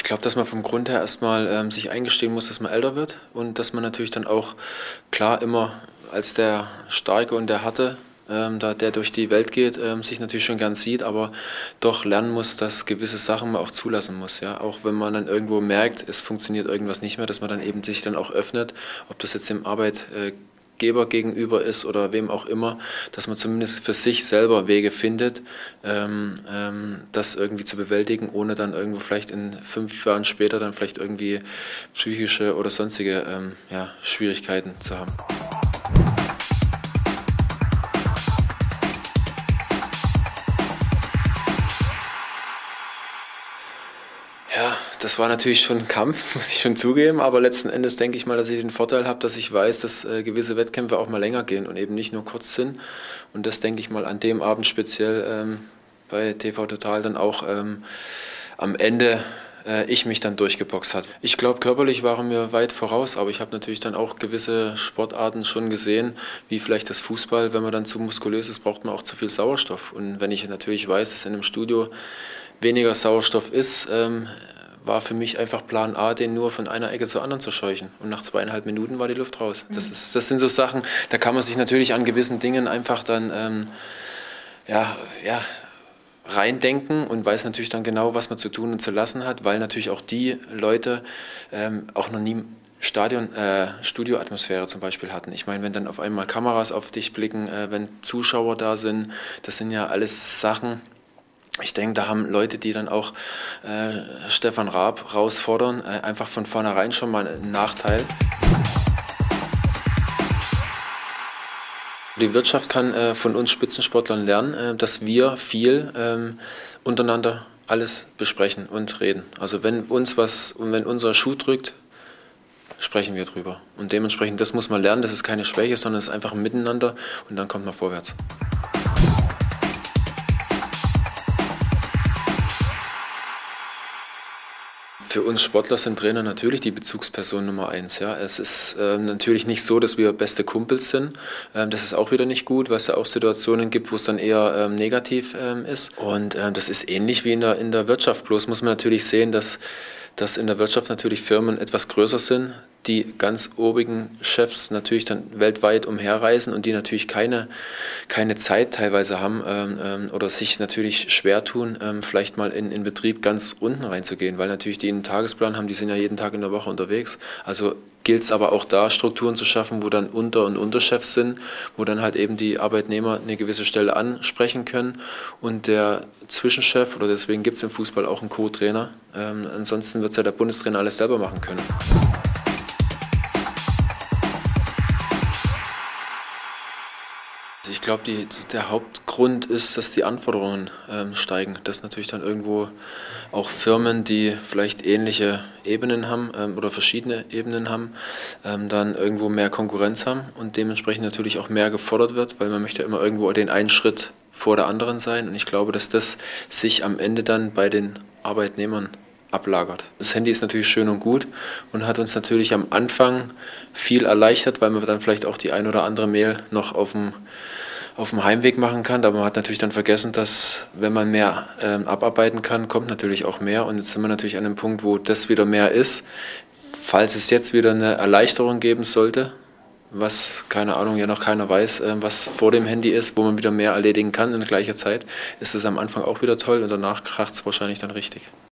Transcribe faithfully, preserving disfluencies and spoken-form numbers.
Ich glaube, dass man vom Grund her erstmal ähm, sich eingestehen muss, dass man älter wird und dass man natürlich dann auch klar immer als der Starke und der Harte, ähm, da, der durch die Welt geht, ähm, sich natürlich schon gern sieht, aber doch lernen muss, dass gewisse Sachen man auch zulassen muss. Ja? Auch wenn man dann irgendwo merkt, es funktioniert irgendwas nicht mehr, dass man dann eben sich dann auch öffnet, ob das jetzt dem Arbeitgeber gegenüber ist oder wem auch immer, dass man zumindest für sich selber Wege findet, ähm, ähm, das irgendwie zu bewältigen, ohne dann irgendwo vielleicht in fünf Jahren später dann vielleicht irgendwie psychische oder sonstige ähm, ja, Schwierigkeiten zu haben. Ja, das war natürlich schon ein Kampf, muss ich schon zugeben, aber letzten Endes denke ich mal, dass ich den Vorteil habe, dass ich weiß, dass äh, gewisse Wettkämpfe auch mal länger gehen und eben nicht nur kurz sind. Und das denke ich mal an dem Abend speziell ähm, bei T V Total dann auch ähm, am Ende äh, ich mich dann durchgeboxt hat. Ich glaube, körperlich waren wir weit voraus, aber ich habe natürlich dann auch gewisse Sportarten schon gesehen, wie vielleicht das Fußball. Wenn man dann zu muskulös ist, braucht man auch zu viel Sauerstoff. Und wenn ich natürlich weiß, dass in einem Studio weniger Sauerstoff ist, ähm, war für mich einfach Plan A, den nur von einer Ecke zur anderen zu scheuchen. Und nach zweieinhalb Minuten war die Luft raus. Das, ist, das sind so Sachen, da kann man sich natürlich an gewissen Dingen einfach dann ähm, ja, ja, reindenken und weiß natürlich dann genau, was man zu tun und zu lassen hat, weil natürlich auch die Leute ähm, auch noch nie Stadion, äh, Studioatmosphäre zum Beispiel hatten. Ich meine, wenn dann auf einmal Kameras auf dich blicken, äh, wenn Zuschauer da sind, das sind ja alles Sachen. Ich denke, da haben Leute, die dann auch äh, Stefan Raab herausfordern, äh, einfach von vornherein schon mal einen Nachteil. Die Wirtschaft kann äh, von uns Spitzensportlern lernen, äh, dass wir viel ähm, untereinander alles besprechen und reden. Also wenn uns was und wenn unser Schuh drückt, sprechen wir drüber. Und dementsprechend, das muss man lernen, das ist keine Schwäche, sondern es ist einfach ein Miteinander und dann kommt man vorwärts. Für uns Sportler sind Trainer natürlich die Bezugsperson Nummer eins. Ja. Es ist äh, natürlich nicht so, dass wir beste Kumpels sind. Ähm, das ist auch wieder nicht gut, weil es ja auch Situationen gibt, wo es dann eher ähm, negativ ähm, ist. Und äh, das ist ähnlich wie in der, in der Wirtschaft. Bloß muss man natürlich sehen, dass, dass in der Wirtschaft natürlich Firmen etwas größer sind, die ganz obigen Chefs natürlich dann weltweit umherreisen und die natürlich keine, keine Zeit teilweise haben ähm, oder sich natürlich schwer tun, ähm, vielleicht mal in, in Betrieb ganz unten reinzugehen, weil natürlich die einen Tagesplan haben, die sind ja jeden Tag in der Woche unterwegs. Also gilt es aber auch da, Strukturen zu schaffen, wo dann Unter- und Unterchefs sind, wo dann halt eben die Arbeitnehmer eine gewisse Stelle ansprechen können und der Zwischenchef, oder deswegen gibt es im Fußball auch einen Co-Trainer, ähm, ansonsten wird es ja der Bundestrainer alles selber machen können. Ich glaube, der Hauptgrund ist, dass die Anforderungen ähm, steigen. Dass natürlich dann irgendwo auch Firmen, die vielleicht ähnliche Ebenen haben ähm, oder verschiedene Ebenen haben, ähm, dann irgendwo mehr Konkurrenz haben und dementsprechend natürlich auch mehr gefordert wird, weil man möchte ja immer irgendwo den einen Schritt vor der anderen sein. Und ich glaube, dass das sich am Ende dann bei den Arbeitnehmern ablagert. Das Handy ist natürlich schön und gut und hat uns natürlich am Anfang viel erleichtert, weil man dann vielleicht auch die ein oder andere Mail noch auf dem, auf dem Heimweg machen kann. Aber man hat natürlich dann vergessen, dass wenn man mehr ähm, abarbeiten kann, kommt natürlich auch mehr. Und jetzt sind wir natürlich an einem Punkt, wo das wieder mehr ist. Falls es jetzt wieder eine Erleichterung geben sollte, was, keine Ahnung, ja noch keiner weiß, äh, was vor dem Handy ist, wo man wieder mehr erledigen kann in gleicher Zeit, ist es am Anfang auch wieder toll und danach kracht es wahrscheinlich dann richtig.